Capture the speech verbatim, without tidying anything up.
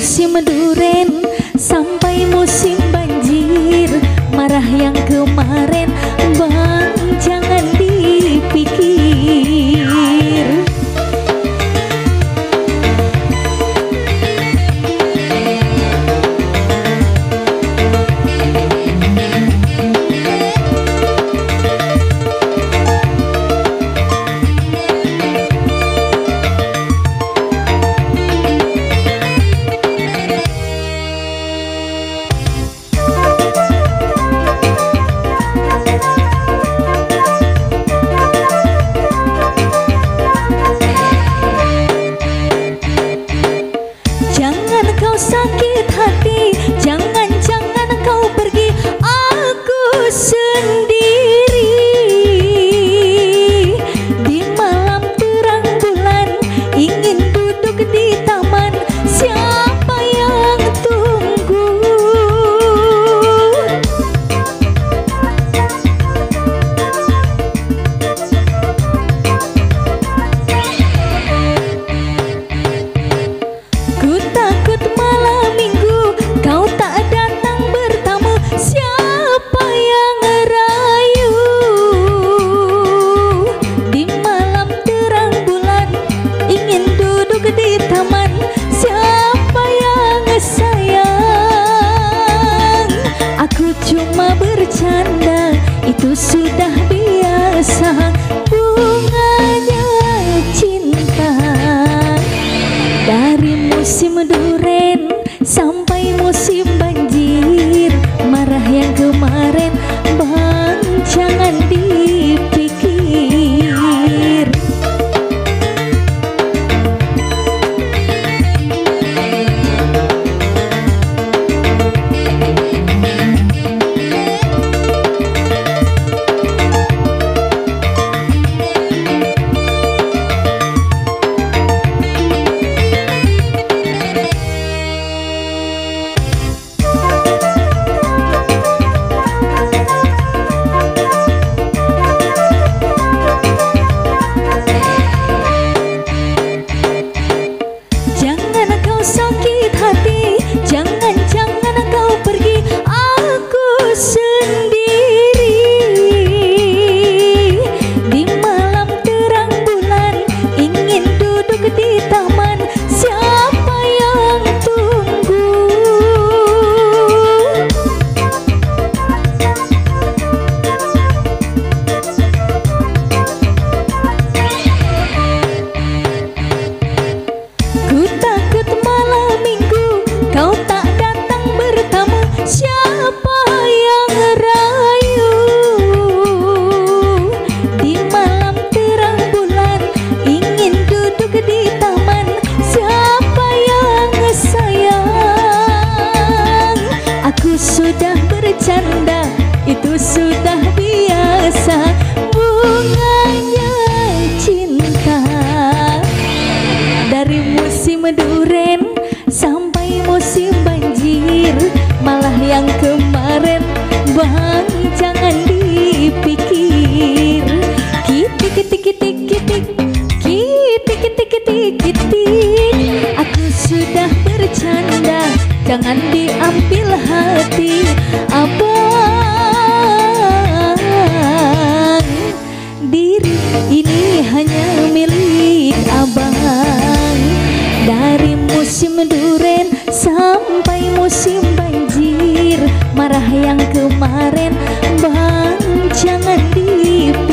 musim duren sampai musim banjir, marah yang kemarin bang jangan dipikir. Kau sakit hati, jangan-jangan kau pergi, aku sendiri. Di malam terang bulan, ingin duduk di taman, siapa yang tunggu? Ku takut malam minggu kau tak datang bertamu, siapa yang rayu? Di malam terang bulan ingin duduk di taman, siapa yang sayang? Aku cuma bercanda, itu sudah biasa, bunganya cinta. Dari musim duren sampai musim banjir, marah yang kemarin bang jangan dipikir. Sakit hati, jangan-jangan kau pergi, aku sendiri. Di malam terang bulan ingin duduk di taman, siapa yang tunggu? Ku takut malam minggu kau tak datang bertamu, siapa yang rayu? Di malam terang bulan ingin duduk di taman, siapa yang sayang? Aku sudah bercanda, itu sudah biasa, bunganya cinta. Dari musim duren sampai musim banjir, malah yang kemarin bang jangan dipikir. Kitik kitik kitik kitik kitik kitik kitik kitik, aku sudah bercanda, jangan diambil hati abang. Diri ini hanya milik abang. Dari musim duren sampai musim banjir, marah yang kemarin bang jangan dipikir.